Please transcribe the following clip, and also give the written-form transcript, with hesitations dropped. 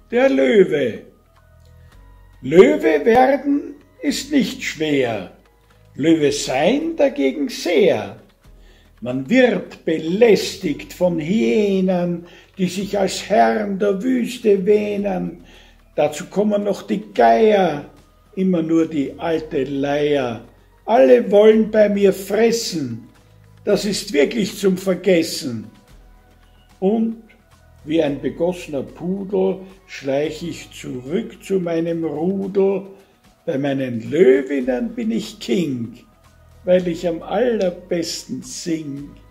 der Löwe. Löwe werden ist nicht schwer, Löwe sein dagegen sehr. Man wird belästigt von Hyänen, die sich als Herren der Wüste wähnen. Dazu kommen noch die Geier, immer nur die alte Leier. Alle wollen bei mir fressen, das ist wirklich zum Vergessen. Und wie ein begossener Pudel schleich ich zurück zu meinem Rudel. Bei meinen Löwinnen bin ich King, weil ich am allerbesten sing.